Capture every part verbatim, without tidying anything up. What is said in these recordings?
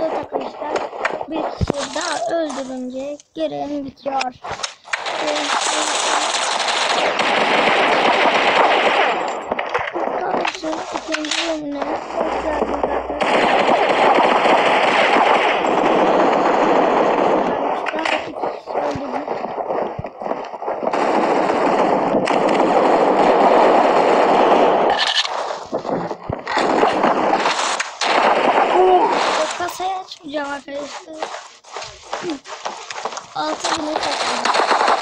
Evet arkadaşlar, bir kişi daha öldürünce görev bitiyor. Kalsın ikinci bölümüne hoş geldiniz arkadaşlar. Kasayı açmayacağım arkadaşlar. altı bine takıldım.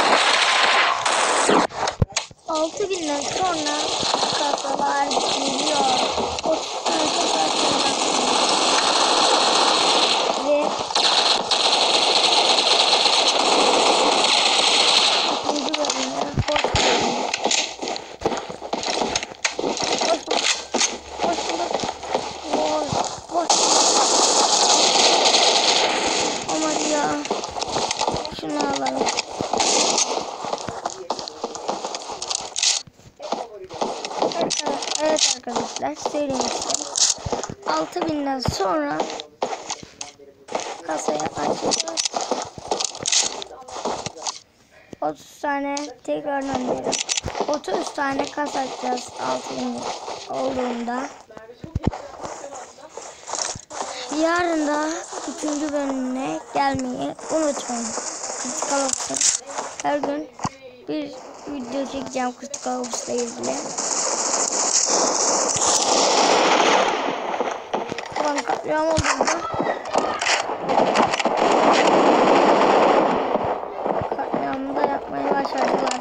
altı binden sonra kasalar geliyor. otuz tane kasa açacağım. Ve ikinci bölümüne hoş geldiniz. Hoş bulduk. Hoş bulduk. Hoş. Hoş. Ama ya. Şunu alalım. Evet arkadaşlar, söyleyeyim istedim. altı binden sonra kasayı açacağız. otuz tane tekrardan diyorum. otuz tane kasa açacağız altı bin olduğunda. Yarın da üçüncü bölümüne gelmeyi unutmayın. Critical Ops'ta her gün bir video çekeceğim Critical Ops'la ilgili. Ulan katliam oldu burada. Katliamı da yapmayı başardılar.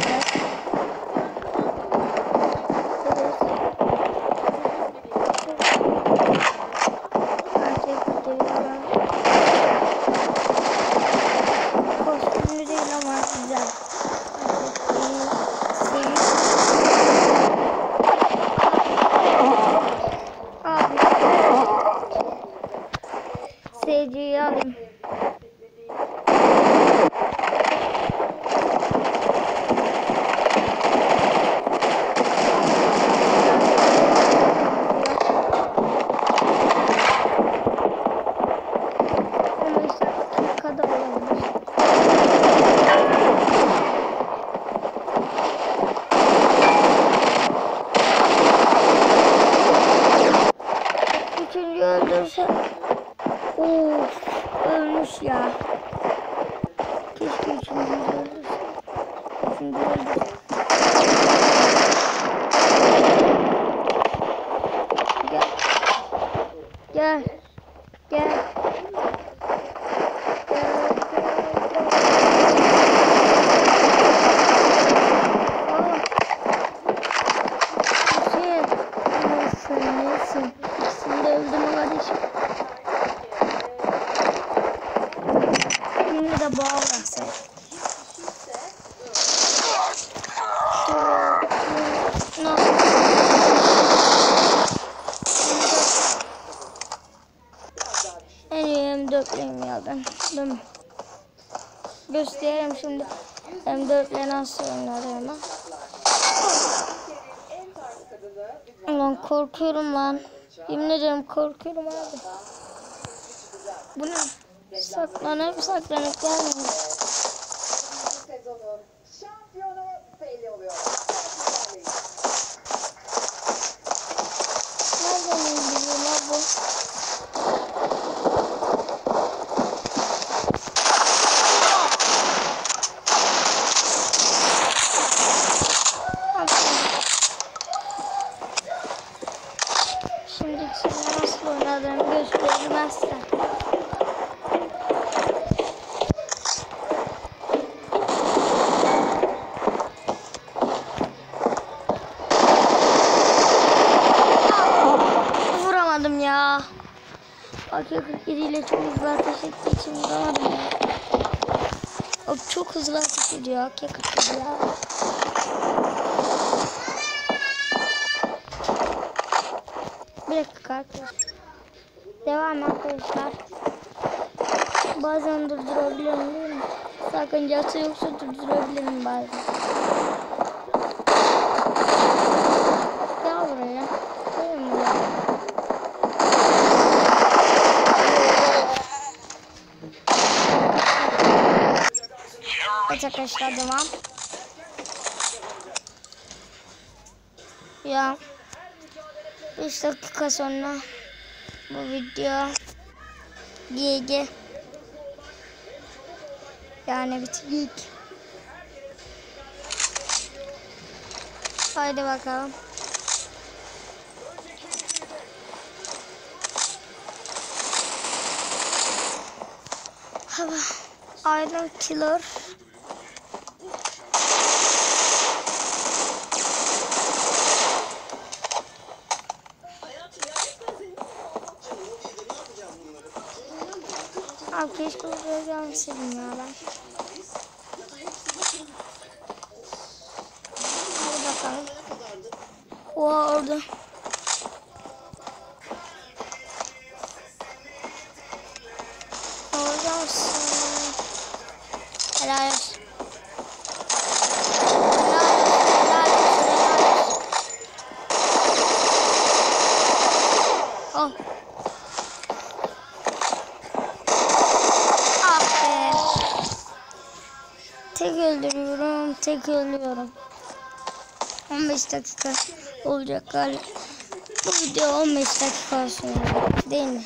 Kostümlü değil ama güzel. Abi. Seyirciyi alayım. Üçüncü öldürse of, ölmüş ya. Keşke üçüncü öldürse. Üçüncü öldürse. Gel. Gel. Gel. Şimdi de boğa bıraksaydık. En iyi M dörtlüyüm ya ben. Değil mi? Göstereyim şimdi M dörtle nasıl oynadığımı. Lan korkuyorum lan. Yemin ederim korkuyorum abi. Bu ne? Saklanıp saklanıp gelmiyor. Nereden indiriyor lan bu? Şimdi sana nasıl oynadığımı göstermezsen. Ya. A K kırk yedi ile çok hızlı ateş ettiği için vuramadım ya. O çok hızlı ateş ediyor A K kırk yedi ya. Bir dakika arkadaşlar. Devam arkadaşlar. Bazen durdurabilirim değil mi? Sakıncası yoksa durdurabilirim bazen. Gel buraya. Gelin buraya. Evet arkadaşlar, devam. Ya beş dakika sonra bu video G G yani bitecek. Haydi bakalım. Hava Iron Killer. Abi keşke buraya gelmeseydim ya ben. Hadi bakalım. O orada. Orada mısın? Helal olsun. Helal olsun. Helal olsun. Oh. Ah be. Tek öldürüyorum. Tek ölüyorum. on beş dakika olacak galiba. Bu video on beş dakika sonra değil mi?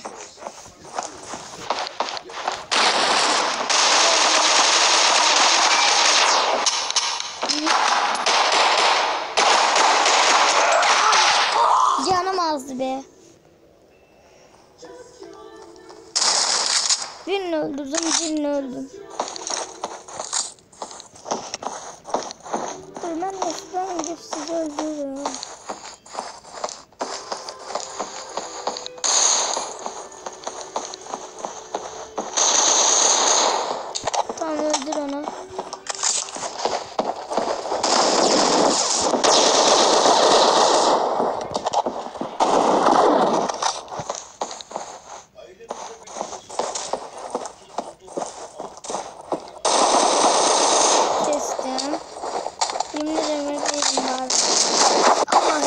Canım azdı be. Birini öldürdüm, birini öldüm. Dur ben de şuradan gidip sizi öldürüyorum. Tamam, öldür onu. Kestim. Yemin ederim öldürdüm bari. Allah.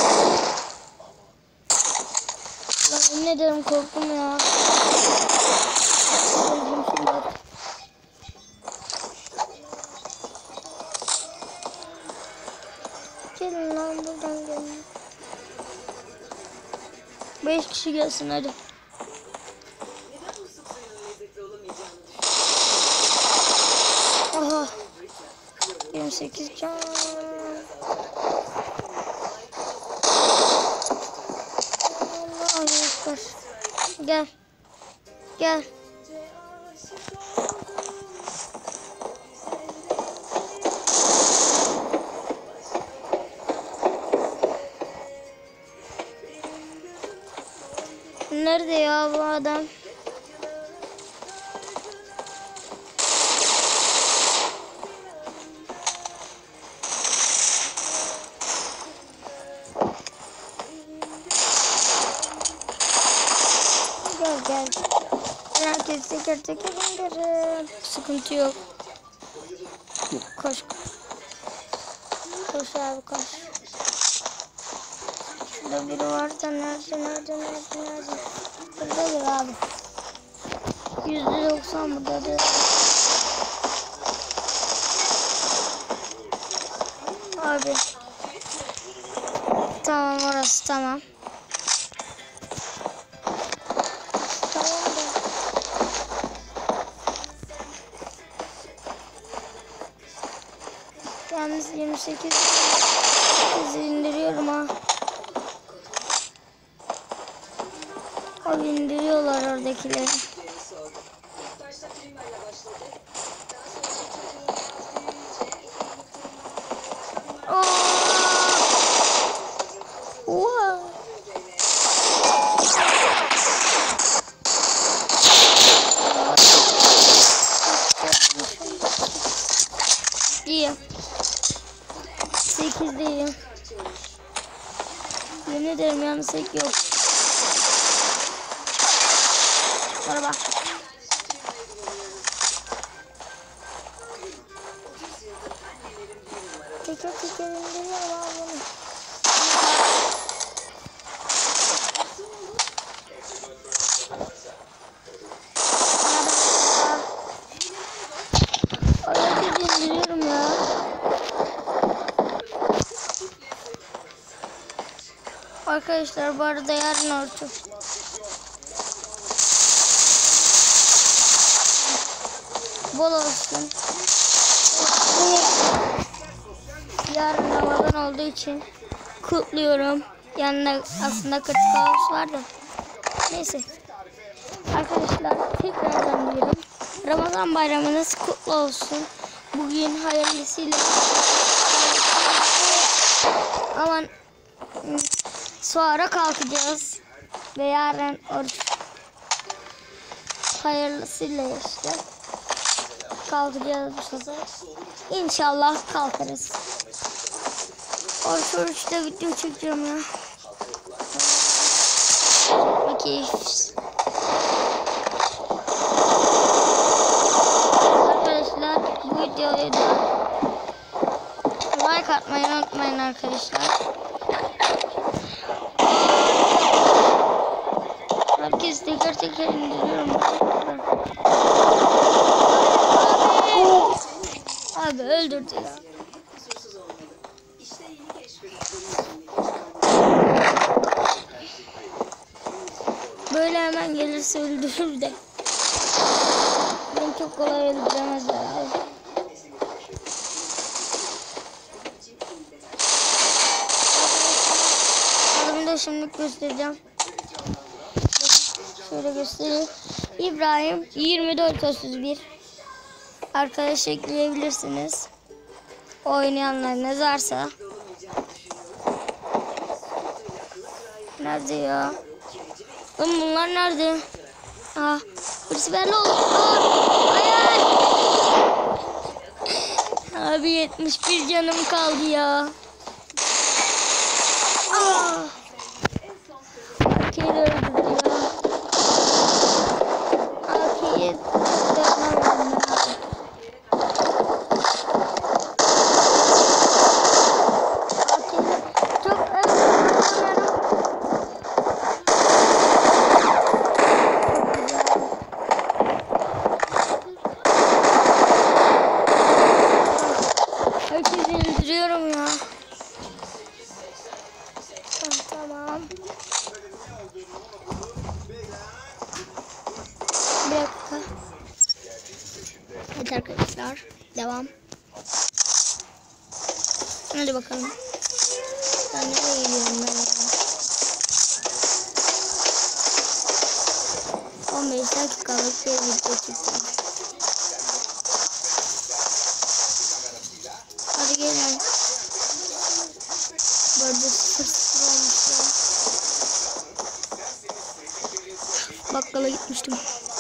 Lan yemin ederim korktum ya. Öldüm şimdi. Gelin lan buradan gelin. Beş kişi gelsin hadi. Aha. yirmi sekiz can. Allah'a ekber. Gel. Gel. Nerede ya bu adam? Gel gel. Herkes teker teker indirin. Sıkıntı yok. Koş. Koş abi koş. Şurada biri varsa nerede nerede nerede nerede? Buradadır abi. Yüzde doksan buradadır. Abi. Tamam orası tamam. Tamam da. Yalnız yirmi sekiz indiriyorum ha. Abi indiriyorlar oradakileri. Oha. İyi. sekizdeyim. Yemin ederim yalnız tek yok. Merhaba. Teker teker indiriyorum abi bunu. Arada indiriyorum Arkadaşlar bu arada yarın oruç. Bol olsun. Yarın Ramazan olduğu için kutluyorum. Yanına aslında kırk kaos var da. Neyse. Arkadaşlar tekrardan diyorum. Ramazan bayramınız kutlu olsun. Bugün hayırlısıyla aman sonra kalkacağız. Ve yarın oruç hayırlısıyla işte kalkacağız bu sefer. İnşallah kalkarız. Oruç oruçta video çekeceğim ya. Bakayım. Arkadaşlar bu videoyu da like atmayı unutmayın arkadaşlar. Herkes teker teker indiriyorum. Abi, abi öldürdü ya. Böyle hemen gelirse öldürür de. Beni çok kolay öldüremezler abi. Adımı da şimdi göstereceğim. Şöyle göstereyim. İbrahim yirmi dört otuz bir. Arkadaş ekleyebilirsiniz. Oynayanlar ne varsa. Nerede ya? Oğlum bunlar nerede? Aa, birisi belli oldu. Aa, hayır. Abi yetmiş bir canım kaldı ya. Aa. Arkayı öldürdü ya. Arkayı dönmem ben. Çok öldürdüm. Herkesi öldürüyorum ya. Ah, tamam. Bir dakika. Evet arkadaşlar. Devam. Hadi bakalım. Ben nereye gidiyorum ben ya? on beş dakikalık bir video çektim. Hadi gelin. Bu arada sıfır sıfır olmuş ya. Bakkala gitmiştim.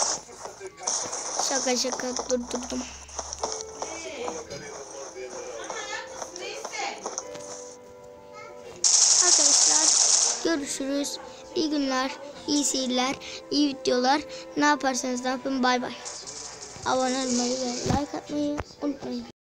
Şaka şaka durdurdum. Arkadaşlar görüşürüz. İyi günler, iyi seyirler, iyi videolar. Ne yaparsanız ne yapın. Bay bay. Abone olmayı ve like atmayı unutmayın.